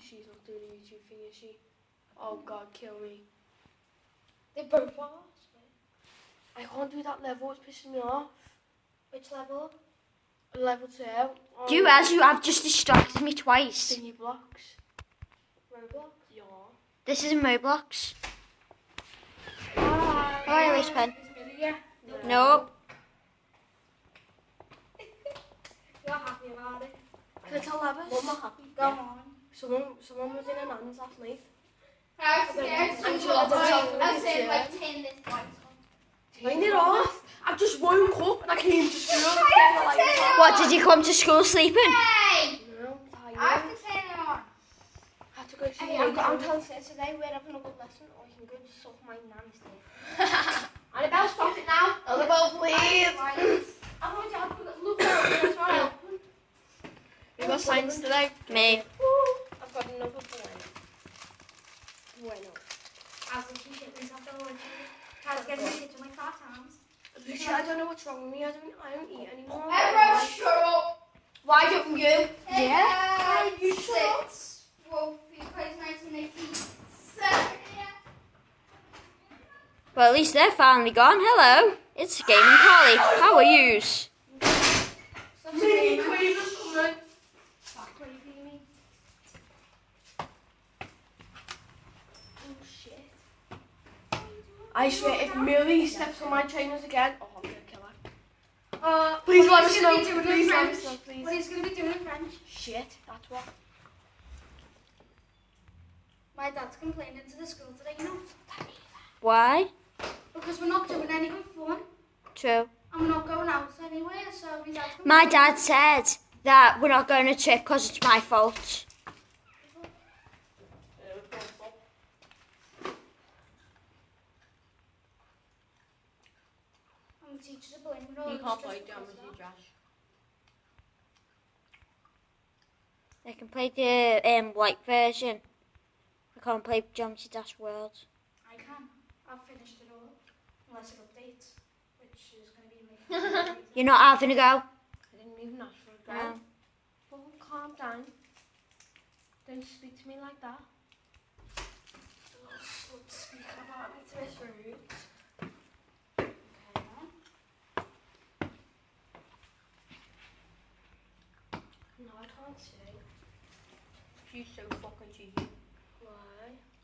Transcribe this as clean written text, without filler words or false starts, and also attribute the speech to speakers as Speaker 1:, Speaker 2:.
Speaker 1: She's not doing a YouTube thing, is she? Oh God, kill me.
Speaker 2: They both are.
Speaker 1: I can't do that level, it's pissing me off.
Speaker 2: Which level?
Speaker 1: Level 2.
Speaker 3: Do you realize you have just distracted me twice?
Speaker 1: Thingy blocks.
Speaker 2: Roblox?
Speaker 1: Yeah.
Speaker 3: This is in Roblox.
Speaker 2: Hi.
Speaker 3: Hi, Alice Pen.
Speaker 2: Yeah.
Speaker 3: No.
Speaker 2: You're happy about it.
Speaker 1: Can I tell Levis?
Speaker 2: I'm not happy. Go
Speaker 1: Yeah.
Speaker 2: on.
Speaker 1: Someone was in an hands last night.
Speaker 4: I'm scared.
Speaker 1: I'm sure
Speaker 4: I'm saying like 10 this point.
Speaker 1: Turn it off. I just woke up and I came to school.
Speaker 3: What, did you come to school sleeping?
Speaker 4: Hey!
Speaker 1: No, I'm tired.
Speaker 4: I have to turn it on.
Speaker 1: I had to go see
Speaker 2: Hey, I'm telling Sis today we're having a good lesson or you can go suck my nan's dick. Annabelle, stop it now.
Speaker 1: Annabelle, please.
Speaker 2: I'm going to have to look at it. That's right.
Speaker 1: You got science today?
Speaker 3: Me.
Speaker 1: I've got another point. Bueno.
Speaker 2: I was literally shit myself the whole day. I was getting my kitchen like 5 times.
Speaker 1: Literally, I don't know what's wrong with me. I don't eat anymore.
Speaker 4: Everyone shut up.
Speaker 2: Why don't you?
Speaker 4: Yeah. You sit. Well, because 1987.
Speaker 3: Well, at least they're finally gone. Hello. It's Gaming Collie. How are yous?
Speaker 1: Me, Queen is coming.
Speaker 2: Stop creeping me.
Speaker 1: Oh shit. I swear, if Millie steps on my trainers again, oh, I'm gonna kill her. Please let us know. Please let us know,
Speaker 2: What
Speaker 1: please.
Speaker 2: he's going to be doing in French.
Speaker 1: Shit, that's what.
Speaker 2: My dad's complaining to the school today, you know.
Speaker 3: Why?
Speaker 2: Because we're not doing anything fun.
Speaker 3: True.
Speaker 2: And we're not going out anywhere, so my dad's
Speaker 3: My dad said that we're not going to trip because it's my fault.
Speaker 2: And the teachers are blaming it all.
Speaker 1: You
Speaker 2: It's
Speaker 1: can't
Speaker 2: just
Speaker 1: play
Speaker 2: because
Speaker 1: jam
Speaker 2: of
Speaker 1: with
Speaker 2: that.
Speaker 1: you, Josh.
Speaker 3: I can play the white version. I can't play Geometry Dash World.
Speaker 2: I can. I've finished it all. Unless it updates, which is going to be like...
Speaker 3: You're not having a go?
Speaker 1: I didn't even ask for a go.
Speaker 3: No.
Speaker 1: Well, calm down. Don't speak to me like that. Slut speaking about me to Miss Rude.
Speaker 2: Okay, then.
Speaker 1: No, I can't see. She's so fucking cheeky. Why?